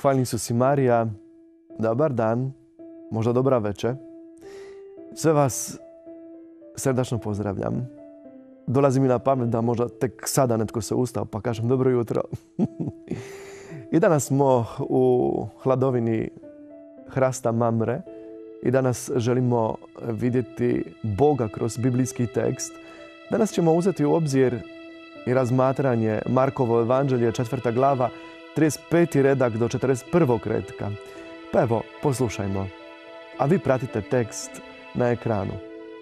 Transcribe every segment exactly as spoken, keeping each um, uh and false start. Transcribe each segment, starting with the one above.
Hvalni Isus i Marija, dobar dan, možda dobra večer. Sve vas srdačno pozdravljam. Dolazi mi na pamet da možda tek sada netko se ustao pa kažem dobro jutro. I danas smo u hladovini hrasta Mamre i danas želimo vidjeti Boga kroz biblijski tekst. Danas ćemo uzeti u obzir i razmatranje Markovo evanđelje, četvrta glava, trideset peti redak do četrdeset prvog redka. Pa evo, poslušajmo. A vi pratite tekst na ekranu.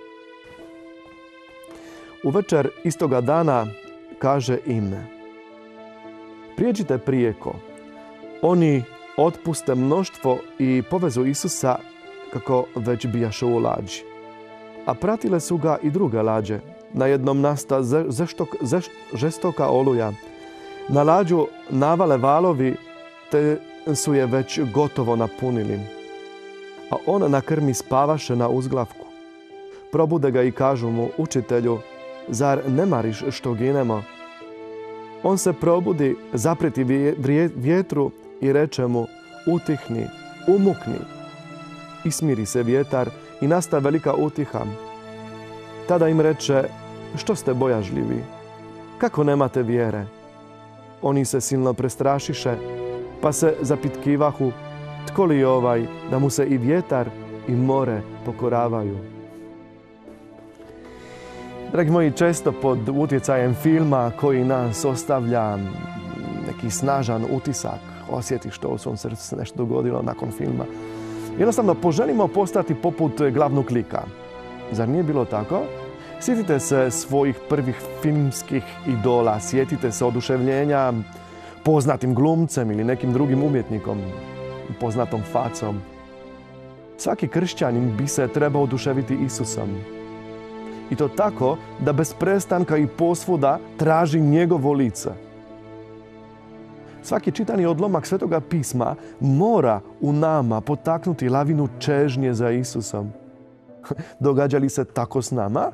Uvečer istoga dana kaže im: prijeđite prijeko. Oni otpuste mnoštvo i povezu Isusa kako već bijaše u lađi. A pratile su ga i druge lađe. Na jednom nasta zeštok, zeš, žestoka oluja. Na lađu navale valovi, te su je već gotovo napunili. A on na krmi spavaše na uzglavku. Probude ga i kažu mu: učitelju, zar ne mariš što ginemo? On se probudi, zapreti vjetru i reče mu: utihni, umukni. I smiri se vjetar i nasta velika utiha. Tada im reče: što ste bojažljivi? Kako nemate vjere? Oni se silno prestrašiše, pa se zapitkivahu: tko li je ovaj da mu se i vjetar i more pokoravaju? Dragi moji, često pod utjecajem filma koji nas ostavlja neki snažan utisak, osjetiš što u svom srcu se nešto dogodilo nakon filma, jednostavno poželimo postati poput glavnog lika. Zar nije bilo tako? Sjetite se svojih prvih filmskih idola, sjetite se oduševljenja poznatim glumcem ili nekim drugim umjetnikom, poznatom facom. Svaki kršćanin bi se trebao oduševiti Isusom. I to tako da bez prestanka i posvuda traži njegovo lice. Svaki čitani odlomak Svetoga pisma mora u nama potaknuti lavinu čežnje za Isusom. Događa li se tako s nama?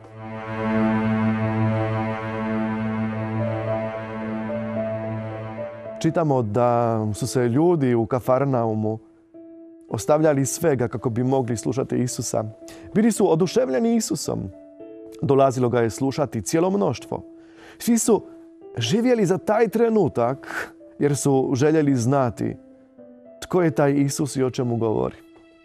Čitamo da su se ljudi u Kafarnaumu ostavljali svega kako bi mogli slušati Isusa. Bili su oduševljeni Isusom. Dolazilo ga je slušati cijelo mnoštvo. Svi su živjeli za taj trenutak jer su željeli znati tko je taj Isus i o čemu govori.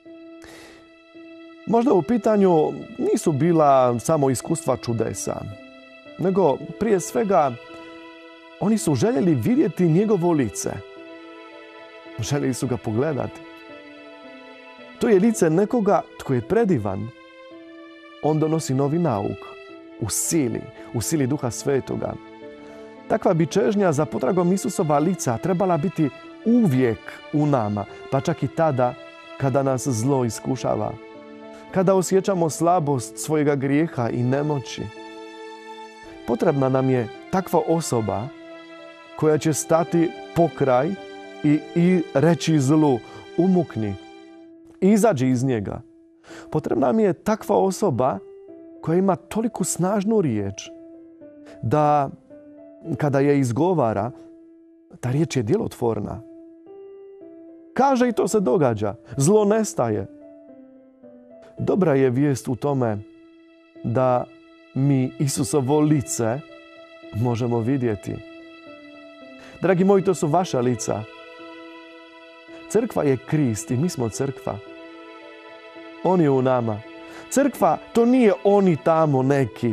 Možda u pitanju nisu bila samo iskustva čudesa, nego prije svega oni su željeli vidjeti njegovo lice. Željeli su ga pogledati. To je lice nekoga tko je predivan. On donosi novi nauk u sili, u sili Duha Svetoga. Takva bi čežnja za potragom Isusova lica trebala biti uvijek u nama, pa čak i tada kada nas zlo iskušava. Kada osjećamo slabost svojega grijeha i nemoći. Potrebna nam je takva osoba koja će stati pokraj i, i reći zlu: umukni, izađi iz njega. Potrebna nam je takva osoba koja ima toliko snažnu riječ da kada je izgovara, ta riječ je djelotvorna. Kaže i to se događa. Zlo nestaje. Dobra je vijest u tome da mi Isusovo lice možemo vidjeti. Dragi moji, to su vaša lica. Crkva je Krist i mi smo crkva. On je u nama. Crkva, to nije oni tamo neki.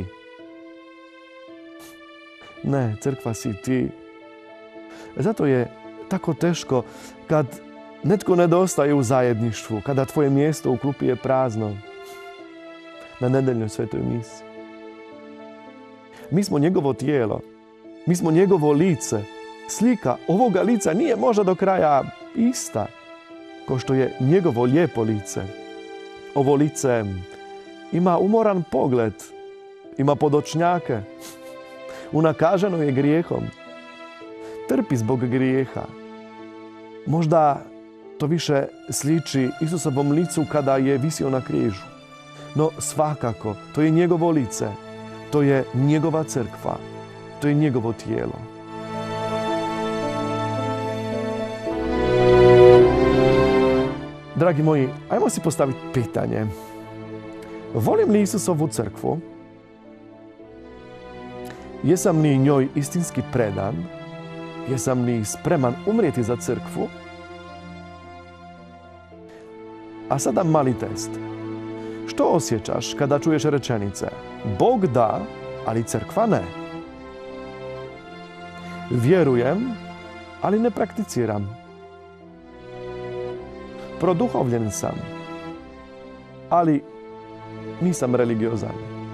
Ne, crkva si ti. Zato je tako teško kad netko nedostaje u zajedništvu, kada tvoje mjesto u klupi je prazno. Na nedeljnoj svetoj misi. Mi smo njegovo tijelo. Mi smo njegovo lice. Slika ovoga lica nije možda do kraja ista, kao što je njegovo lijepo lice. Ovo lice ima umoran pogled, ima podočnjake, unakaženo je grijehom, trpi zbog grijeha. Možda to više sliči Isusovom licu kada je visio na križu. No svakako, to je njegovo lice, to je njegova crkva, to je njegovo tijelo. Dragi moji, ajmo si postaviti pitanje. Volim li Isusovu crkvu? Jesam li njoj istinski predan? Jesam li spreman umrijeti za crkvu? A sada mali test. Što osjećaš kada čuješ rečenice? Bog da, ali crkva ne. Vjerujem, ali ne prakticiram. Produhovljen sam, ali nisam religiozan.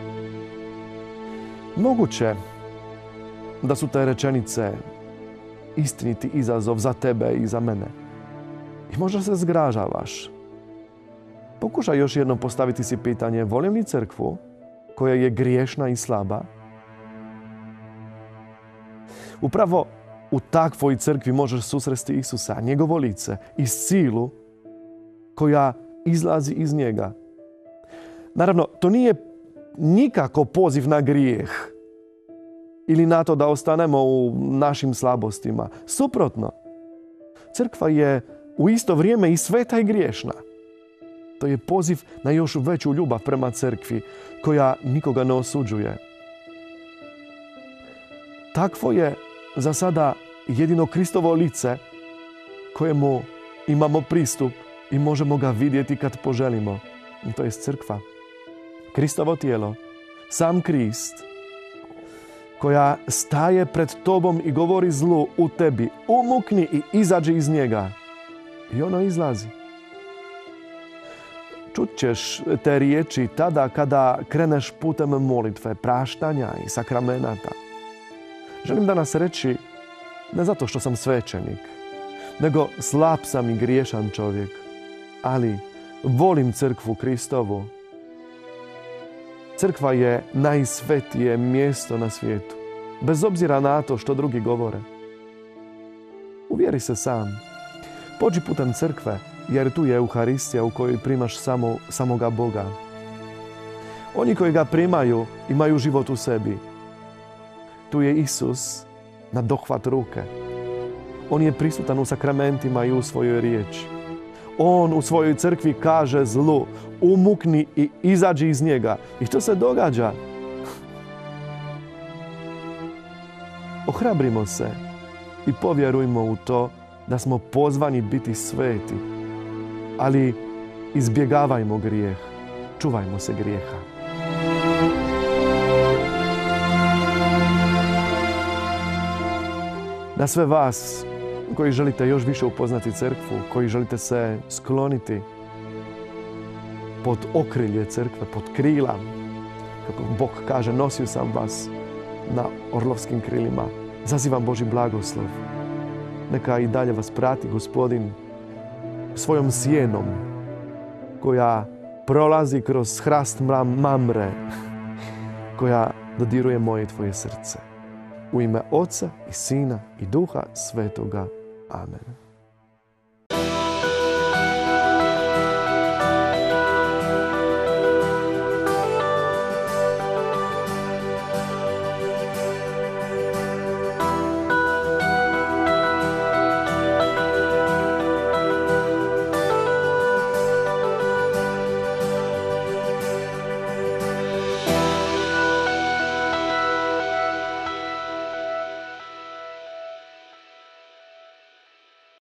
Moguće da su te rečenice istiniti izazov za tebe i za mene. I možda se zgražavaš. Pokušaj još jednom postaviti si pitanje, volim li crkvu koja je griješna i slaba? Upravo u takvoj crkvi možeš susresti Isusa, njegovo lice i silu koja izlazi iz njega. Naravno, to nije nikako poziv na grijeh ili na to da ostanemo u našim slabostima. Suprotno, crkva je u isto vrijeme i sveta i griješna. To je poziv na još veću ljubav prema crkvi koja nikoga ne osuđuje. Takvo je za sada jedino Kristovo lice kojemu imamo pristup i možemo ga vidjeti kad poželimo. To je crkva. Kristovo tijelo, sam Krist, koja staje pred tobom i govori zlu u tebi, umukni i izađi iz njega. I ono izlazi. Čut ćeš te riječi tada kada kreneš putem molitve, praštanja i sakramenata. Želim danas reći, ne zato što sam svećenik, nego slab sam i griješan čovjek, ali volim crkvu Kristovu. Crkva je najsvetije mjesto na svijetu, bez obzira na to što drugi govore. Uvjeri se sam. Pođi putem crkve, jer tu je Euharistija u kojoj primaš samo, samoga Boga. Oni koji ga primaju imaju život u sebi. Tu je Isus na dohvat ruke. On je prisutan u sakramentima i u svojoj riječi. On u svojoj crkvi kaže zlu, umukni i izađi iz njega. I to se događa. Ohrabrimo se i povjerujmo u to da smo pozvani biti sveti. Ali izbjegavajmo grijeh. Čuvajmo se grijeha. Na sve vas koji želite još više upoznati crkvu, koji želite se skloniti pod okrilje crkve, pod krila, kako Bog kaže, nosio sam vas na orlovskim krilima. Zazivam Božji blagoslov. Neka i dalje vas prati Gospodin svojom sjenom koja prolazi kroz hrast Mamre, koja dodiruje moje i tvoje srce. U ime Oca i Sina i Duha Svetoga. Amen.